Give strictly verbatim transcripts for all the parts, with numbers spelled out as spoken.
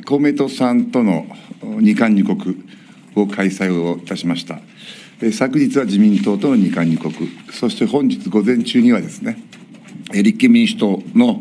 公明党さんとの二韓二国を開催をいたしました。昨日は自民党との二韓二国、そして本日午前中にはですね、立憲民主党の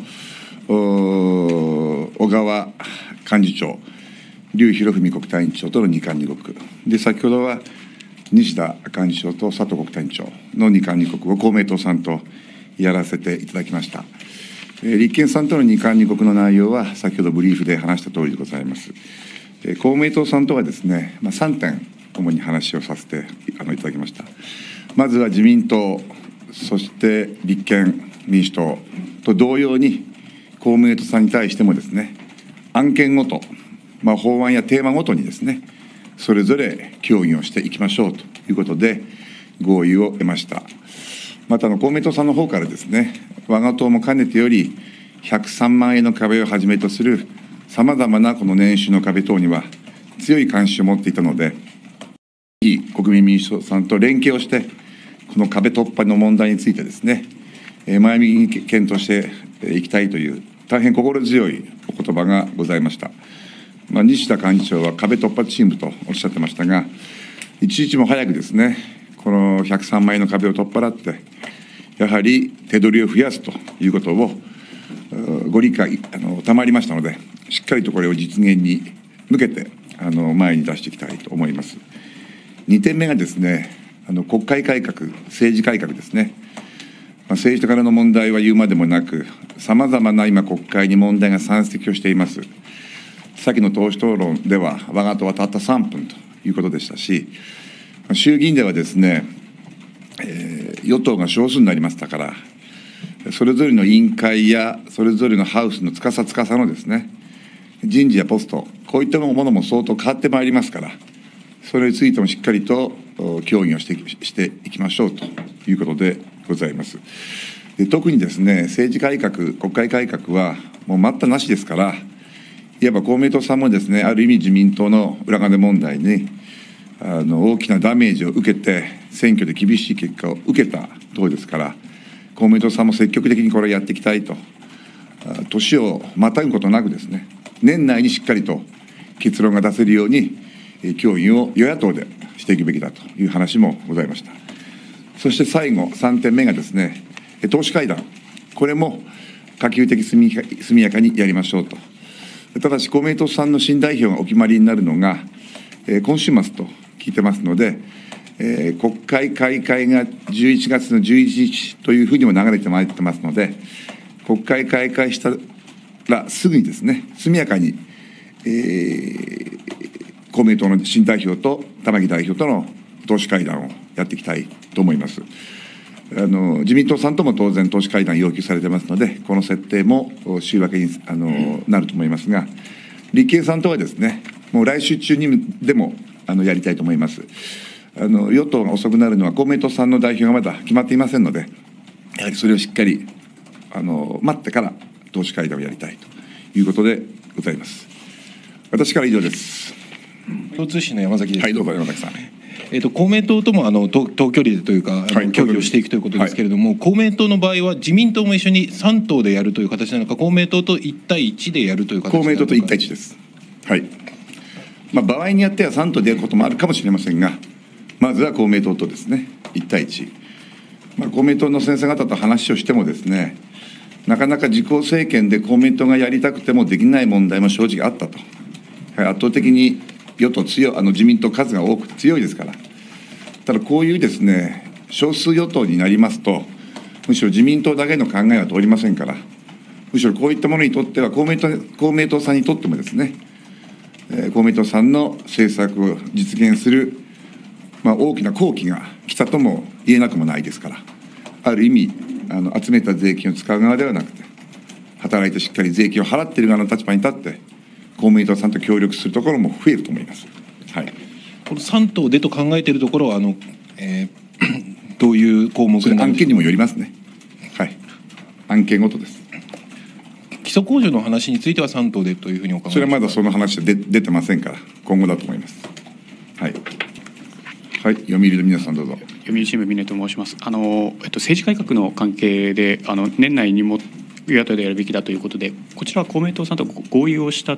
小川幹事長、劉博文国対委員長との二韓二国で、先ほどは西田幹事長と佐藤国対委員長の二韓二国を公明党さんとやらせていただきました。立憲さんとの二韓二国の内容は、先ほどブリーフで話した通りでございます。公明党さんとはですね、まあ、さんてん、主に話をさせてあのいただきました。まずは自民党、そして立憲民主党と同様に、公明党さんに対してもですね、案件ごと、まあ、法案やテーマごとにですね、それぞれ協議をしていきましょうということで、合意を得ました。また、公明党さんの方からですね、我が党もかねてより、ひゃくさんまんえんの壁をはじめとする、さまざまなこの年収の壁等には、強い関心を持っていたので、国民民主党さんと連携をして、この壁突破の問題についてですね、前向きに検討していきたいという、大変心強いお言葉がございました。まあ、西田幹事長は壁突破チームとおっしゃってましたが、一日も早くですね、このひゃくさんまんえんの壁を取っ払って、やはり手取りを増やすということをご理解あの賜りましたので、しっかりとこれを実現に向けてあの前に出していきたいと思います。にてんめがですね、あの国会改革、政治改革ですね。まあ、政治家からの問題は言うまでもなく、さまざまな今、国会に問題が山積をしています。先の党首討論では、我が党はたったさんぷんということでしたし、衆議院ではですね、えー、与党が少数になりましたから、それぞれの委員会や、それぞれのハウスのつかさつかさのですね、人事やポスト、こういったものも相当変わってまいりますから、それについてもしっかりと協議をしてしていきましょうということでございます。で、特にですね、政治改革、国会改革はもう待ったなしですから、いわば公明党さんもですね、ある意味自民党の裏金問題にあの大きなダメージを受けて、選挙で厳しい結果を受けた党ですから、公明党さんも積極的にこれをやっていきたいと、年をまたぐことなくですね、年内にしっかりと結論が出せるように、協議を与野党でしていくべきだという話もございました。そして最後、さんてんめがですね、党首会談、これも可及的速やかにやりましょうと。ただし、公明党さんの新代表がお決まりになるのが、今週末と聞いてますので、国会開会がじゅういちがつのじゅういちにちというふうにも流れてまいってますので、国会開会したらすぐにですね、速やかに、えー、公明党の新代表と玉木代表との党首会談をやっていきたいと思います。あの自民党さんとも当然党首会談要求されてますので、この設定も週明けにあのなると思いますが、立憲さんとはですね、もう来週中にでもあのやりたいと思います。あの与党が遅くなるのは公明党さんの代表がまだ決まっていませんので、やはりそれをしっかりあの待ってから党首会談をやりたいということでございます。私から以上です。 共通信の山崎です。 はい、どうぞ山崎さん。 えー、と公明党ともあの等距離でというか、はい、協議をしていくということですけれども、はい、公明党の場合は自民党も一緒にさん党でやるという形なのか、公明党といち対いちでやるという形なのか。 公明党といち対いちです。はい。まあ、場合によってはさん党でやることもあるかもしれませんが、まずは公明党とですね、いち対いち。まあ、公明党の先生方と話をしてもですね、なかなか自公政権で公明党がやりたくてもできない問題も正直あったと。圧倒的に与党強い、あの自民党数が多くて強いですから。ただこういうですね、少数与党になりますと、むしろ自民党だけの考えは通りませんから、むしろこういったものにとっては公明党、公明党さんにとってもですね、えー、公明党さんの政策を実現する、まあ、大きな好機が来たとも言えなくもないですから、ある意味、あの集めた税金を使う側ではなくて、働いてしっかり税金を払っている側の立場に立って、公明党さんと協力するところも増えると思います。はい、 このさん党でと考えているところはあの、えー、どういう項目案件にもよりますね。はい、案件ごとです。 基礎控除の話についてはさん党でというふうにお考えですか。 それはまだその話は出出てませんから、今後だと思います。はい。はい、読売の皆さんどうぞ。 読売新聞峰と申します。あの、えっと、政治改革の関係で、あの年内にも与野党でやるべきだということで、こちらは公明党さんと合意をした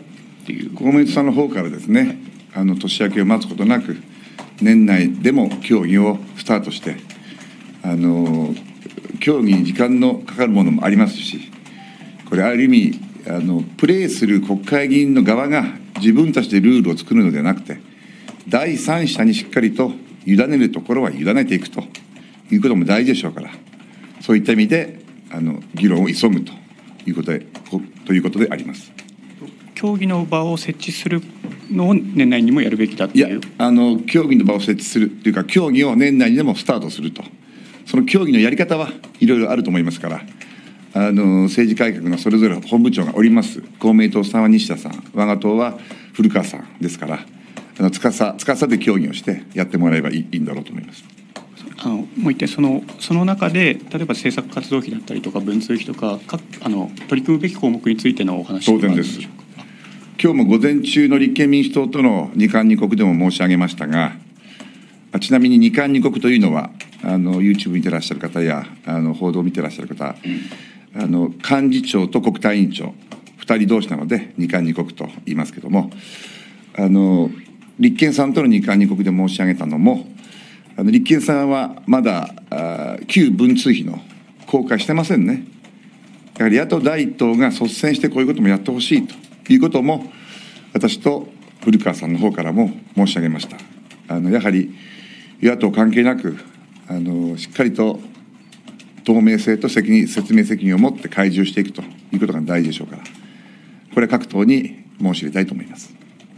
っていう。 公明党さんの方からですね、あの年明けを待つことなく、年内でも協議をスタートして、あの協議に時間のかかるものもありますし、これ、ある意味あの、プレーする国会議員の側が自分たちでルールを作るのではなくて、第三者にしっかりと委ねるところは委ねていくということも大事でしょうから、そういった意味であの議論を急ぐということで、ということであります。 協議の場を設置するのを年内にもやるべきだという。 いや、あの協議の場を設置するというか、協議を年内にでもスタートすると、その協議のやり方はいろいろあると思いますから、あの政治改革のそれぞれ本部長がおります。公明党さんは西田さん、我が党は古川さんですから、あのつかさつかさで協議をしてやってもらえばいいいいんだろうと思います。 あのもう一点、そのその中で、例えば政策活動費だったりとか、文通費とか、各あの取り組むべき項目についてのお話当然です。今日も午前中の立憲民主党との二幹二国でも申し上げましたが、ちなみに二幹二国というのは、あの YouTube 見てらっしゃる方や、あの報道を見てらっしゃる方、あの幹事長と国対委員長、ふたり同士なので、二幹二国と言いますけれども、あの立憲さんとの二幹二国で申し上げたのも、あの立憲さんはまだあ旧文通費の公開してませんね。やはり野党第一党が率先してこういうこともやってほしいということも、私と古川さんの方からも申し上げました。あのやはり与野党関係なく、あのしっかりと透明性と責任説明責任を持って開示をしていくということが大事でしょうから、これは各党に申し入れたいと思います。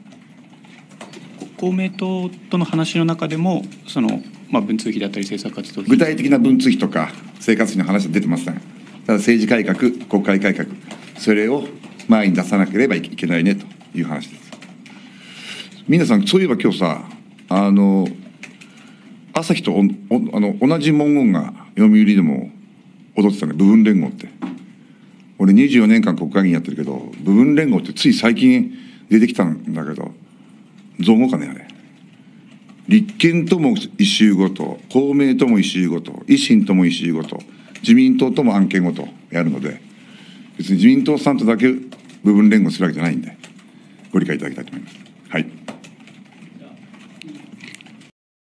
公明党との話の中でも、その、まあ、文通費だったり政策活動費、 具体的な文通費とか生活費の話は出てません。ただ政治改革、国会改革、それを前に出さなければいけないねという話です。皆さん、そういえば今日さ、あの朝日とおおあの同じ文言が読売でも踊ってたね、部分連合って。俺にじゅうよねんかん国会議員やってるけど、部分連合ってつい最近出てきたんだけど、造語かね、あれ。立憲ともイシューごと、公明ともイシューごと、維新ともイシューごと、自民党とも案件ごとやるので、別に自民党さんとだけ部分連合するわけじゃないんで、ご理解いただきたいと思います。